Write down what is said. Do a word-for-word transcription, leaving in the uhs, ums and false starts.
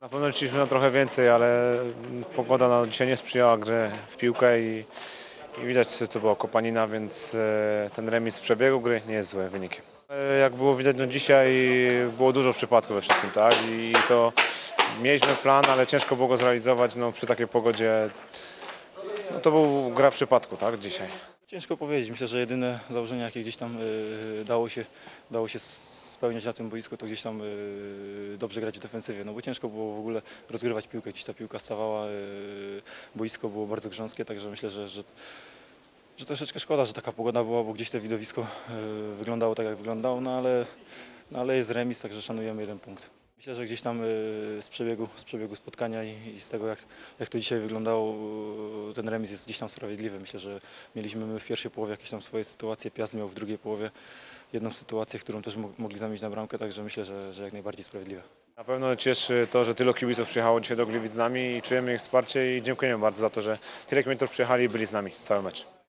Na pewno liczyliśmy na trochę więcej, ale pogoda no, dzisiaj nie sprzyjała grze w piłkę i, i widać, co była kopanina, więc e, ten remis w przebiegu gry nie jest złym wynikiem. E, jak było widać, no dzisiaj było dużo przypadków we wszystkim, tak? I to mieliśmy plan, ale ciężko było go zrealizować no, przy takiej pogodzie. No, to był gra przypadku, tak, dzisiaj. Ciężko powiedzieć. Myślę, że jedyne założenia, jakie gdzieś tam y, dało się, dało się spełniać na tym boisku, to gdzieś tam y, dobrze grać w defensywie, no bo ciężko było w ogóle rozgrywać piłkę, gdzieś ta piłka stawała, y, boisko było bardzo grząskie, także myślę, że, że, że troszeczkę szkoda, że taka pogoda była, bo gdzieś to widowisko y, wyglądało tak, jak wyglądało, no ale, no ale jest remis, także szanujemy jeden punkt. Myślę, że gdzieś tam z przebiegu, z przebiegu spotkania i, i z tego, jak, jak to dzisiaj wyglądało, ten remis jest gdzieś tam sprawiedliwy. Myślę, że mieliśmy my w pierwszej połowie jakieś tam swoje sytuacje, Piast miał w drugiej połowie jedną sytuację, którą też mogli zamienić na bramkę, także myślę, że, że jak najbardziej sprawiedliwe. Na pewno cieszy to, że tylu kibiców przyjechało dzisiaj do Gliwic z nami i czujemy ich wsparcie i dziękujemy bardzo za to, że tyle kilometrów przyjechali i byli z nami cały mecz.